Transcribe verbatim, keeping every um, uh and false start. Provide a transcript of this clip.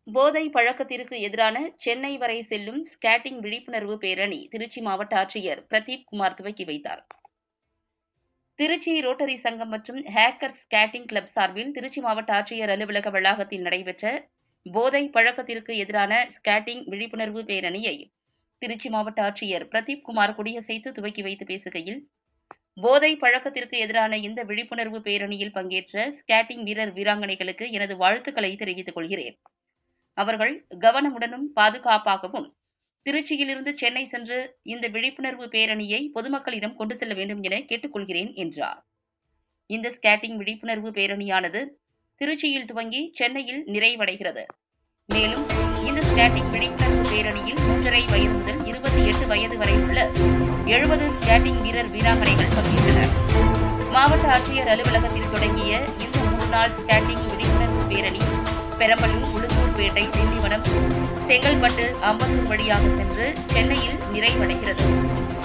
போதை பழக்கத்திற்கு எதிரான சென்னை வரை செல்லும் ஸ்கேட்டிங் விழிப்புணர்வு பேரணி திருச்சி மாவட்ட ஆட்சியர் பிரதீப் குமார் துவக்கி வைத்தார். திருச்சி ரோட்டரி சங்கம் மற்றும் ஹேக்கர்ஸ் ஸ்கேட்டிங் கிளப் சார்பில் திருச்சி மாவட்ட ஆட்சியர் அலுவலக வளாகத்தில் நடைபெற்ற போதை பழக்கத்திற்கு எதிரான ஸ்கேட்டிங் விழிப்புணர்வு பேரணியை திருச்சி மாவட்ட ஆட்சியர் பிரதீப் குமார் கொடியசைத்து துவக்கி வைத்து பேசுகையில், போதை பழக்கத்திற்கு எதிரான இந்த விழிப்புணர்வு பேரணியில் பங்கேற்ற ஸ்கேட்டிங் வீரர் வீராங்கனைகளுக்கு எனது வாழ்த்துக்களை தெரிவித்துக் கொள்கிறேன். அவர்கள் கவனமுடனும் பாதுகாப்பாகவும் திருச்சியிலிருந்து சென்னை சென்று இந்த விழிப்புணர்வு பேரணியை பொதுமக்களிடம் கொண்டு செல்ல வேண்டும் என கேட்டுக் கொள்கிறேன் என்றார். இந்த ஸ்கேட்டிங் விழிப்புணர்வு பேரணியானது திருச்சியில் துவங்கி சென்னையில் நிறைவடைகிறது. மேலும் இந்த ஸ்கேட்டிங் விழிப்புணர்வு பேரணியில் மூன்றரை வயது முதல் இருபத்தி எட்டு வயது வரை உள்ள எழுபது ஸ்கேட்டிங் வீரர் வீராங்கனைகள் பங்கேற்றனர். மாவட்ட ஆட்சியர் அலுவலகத்தில் தொடங்கிய இந்த மூன்று நாள் ஸ்கேட்டிங் விழிப்புணர்வு பேரணி பெரம்பலூர், உளுந்தூர்பேட்டை, திண்டிவனம், செங்கல்பட்டு, அம்பத்தூர் வழியாக சென்று சென்னையில் நிறைவடைகிறது.